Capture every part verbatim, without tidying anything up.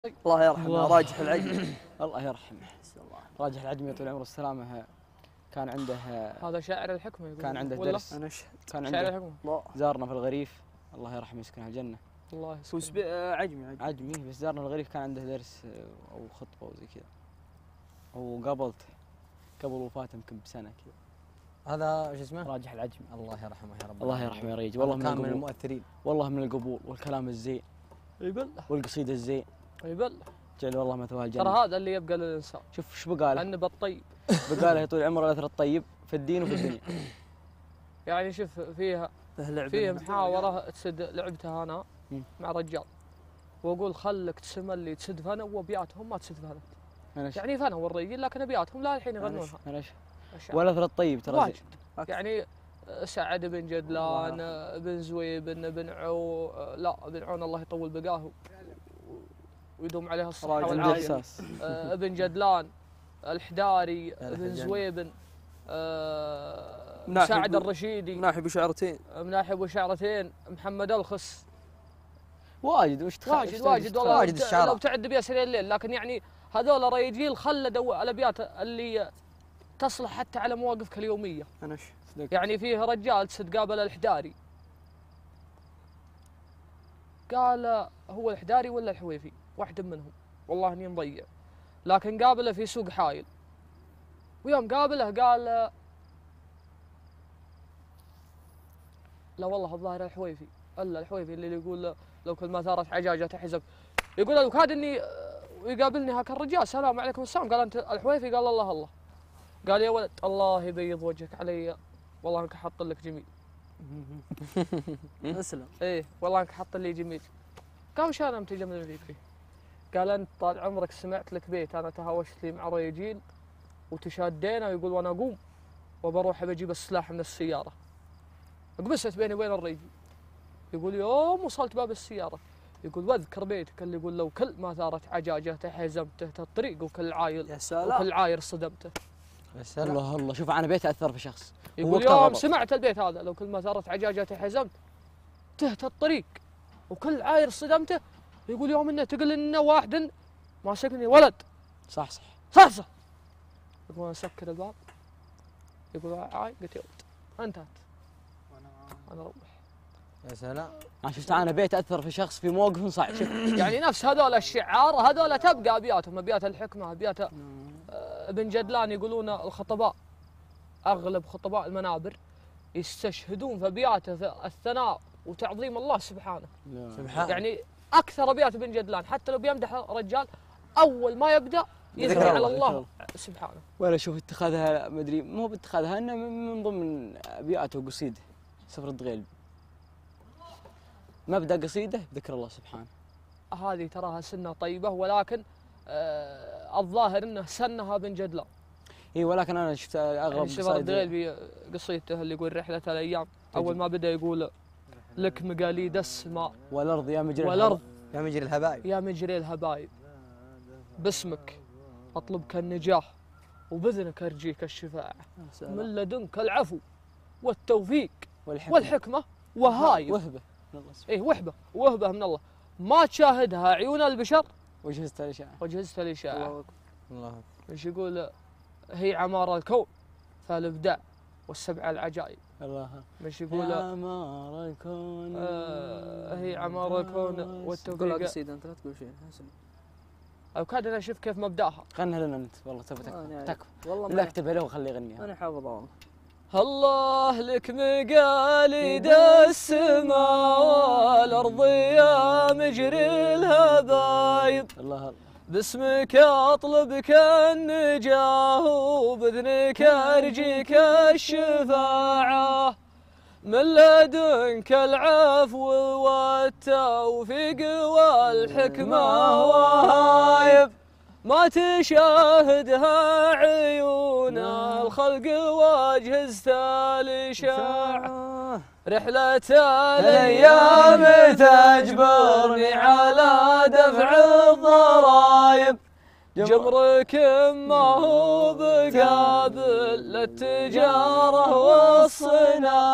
الله يرحمه راجح العجمي. الله يرحمه. راجح العجمي طول عمره والسلامه كان عنده هذا شاعر الحكمه يقول كان عنده درس. انا اشهد كان شاعر عنده الحكمه. زارنا في الغريف الله يرحمه يسكنها الجنه. الله هو يسلمك. عجمي عجمي عجمي بس زارنا في الغريف كان عنده درس او خطبه وزي كذا. وقابلته قبل وفاته يمكن بسنه كذا. هذا شو اسمه؟ راجح العجمي. الله يرحمه يا رب. الله يرحمه يا ريج والله من كان من القبول. المؤثرين. والله من القبول والكلام الزين يبل والقصيده الزين. يبل جعل والله مثواه الجنه. ترى هذا اللي يبقى للانسان. شوف ايش بقاله؟ النبى الطيب. بقاله طول عمره الاثر الطيب في الدين وفي الدنيا. يعني شوف فيها فيها محاوره تسد لعبتها انا مع رجال واقول خلك تسملي تسد فنا وابياتهم ما تسد فنا. يعني فنا والرجال لكن ابياتهم لا الحين يغنونها. والاثر الطيب ترى واجد. يعني سعد بن جدلان بن زويب بن عو لا بن عون الله يطول بقاه ويدوم عليها الصحه والعافيه. ابن جدلان الحداري بن زويب آه سعد الرشيدي مناحي بشعرتين مناحي بشعرتين محمد الخس واجد وش تخيل واجد واجد والله واجد الشعراء لو تعد بيا سريع الليل. لكن يعني هذول ريجيل خلدوا الابيات اللي تصلح حتى على مواقفك اليوميه. انا يعني فيه رجال تقابل الحداري قال هو الحداري ولا الحويفي واحد منهم والله اني مضيع. لكن قابله في سوق حايل ويوم قابله قال لا والله الظاهر الحويفي الا الحويفي اللي يقول لو كل ما ثارت عجاجه تحزب. يقول لو كاد اني يقابلني هاك الرجال السلام عليكم السلام قال انت الحويفي قال الله الله. قال يا ولد الله يبيض وجهك علي والله انك حاط لك جميل. اسلم. ايه والله انك حاط لي جميل. قام وش انا متجمل لي فيه؟ قال انت طال عمرك سمعت لك بيت انا تهاوشت لي مع ريجيل وتشادينا ويقول وانا اقوم وبروح بجيب السلاح من السياره. قبست بيني وبين الريجيل. يقول يوم وصلت باب السياره يقول واذكر بيتك اللي يقول لو كل ما ثارت عجاجته حزمته الطريق وكل عايل يا سلام وكل عاير صدمته. يا سلام الله الله شوف انا بيت اثر في شخص. يقول يوم سمعت البيت هذا لو كل ما ثارت عجاجته حزمت تهت الطريق وكل عاير صدمته. يقول يوم انه تقول انه واحد ماسكني ولد صح صح صح صح. يقول انا اسكر الباب يقول عاي قلت يا ولد انتهت انا اروح. يا سلام. انا شفت انا بيت اثر في شخص في موقف صعب. شوف يعني نفس هذول الشعار هذول تبقى ابياتهم ابيات الحكمه ابيات ابن جدلان. يقولون الخطباء اغلب خطباء المنابر يستشهدون في ابياته في الثناء وتعظيم الله سبحانه. سبحان يعني اكثر ابيات ابن جدلان حتى لو بيمدح رجال اول ما يبدا يثني على الله سبحانه. ولا شوف اتخاذها ما ادري مو باتخاذها انه من ضمن ابياته وقصيده سفر الدغيل. مبدا قصيده ذكر الله سبحانه. هذه تراها سنه طيبه ولكن آه الظاهر انه سنها ابن جدلان. اي ولكن انا شفت اغلب يعني سفر الدغيل بقصيدته اللي يقول رحله الايام اول ما بدا يقول لك مقاليد السماء والارض يا مجري والارض يا مجري الهبايب يا مجري الهبايب باسمك اطلبك النجاح وباذنك ارجيك الشفاعه من لدنك العفو والتوفيق والحكمه, والحكمة وهاي وهبه من الله سبحانه. ايه وهبه وهبه من الله ما تشاهدها عيون البشر وجهزت الاشاعه وجهزت الاشاعه. الله ايش يقول هي عمار الكون فالابداع والسبع العجائب. الله مش يقول عمار الكون آه هي عمار الكون والتوفيق. قول قصيده انت لا تقول شيء. او كاد انا اشوف كيف مبداها. غنها لنا انت والله تبي تكفى تكفى والله لا اكتبها له وخليه يغنيها. انا حافظ والله. الله لك مقاليد السماء والارض يا مجري الهبايب. الله الله باسمك اطلبك النجاه وباذنك ارجيك الشفاعه من لدنك العفو والتوفيق والحكمه وهايب ما تشاهدها عيون الخلق واجهزت الاشاعه. رحلة الايام تجبرني على دفع الضرايب جمرك ما هو بقابل للتجاره والصناعه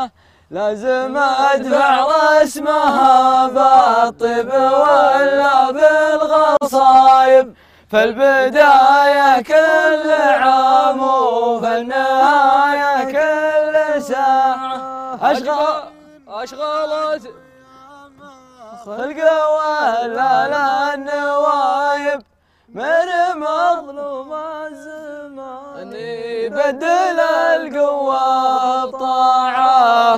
لازم ادفع رسمها بالطب ولا بالغصايب، فالبداية كل عام وفالنهاية كل ساعة. أشغال أشغال خلق ولا لا النوايب من مظلوم الزمان يبدل القوة بطاعة،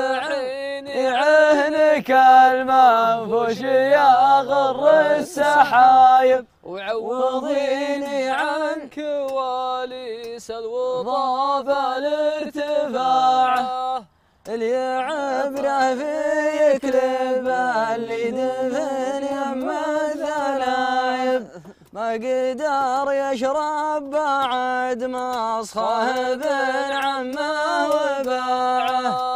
يعينك المنفوش يا غر السحايب، وعوضيني عن كواليس الوضع بالارتفاع، اللي عبره في يكلب اللي دفن يم الثلايب، ما قدر يشرب بعد ما صاحب عمه وباعه.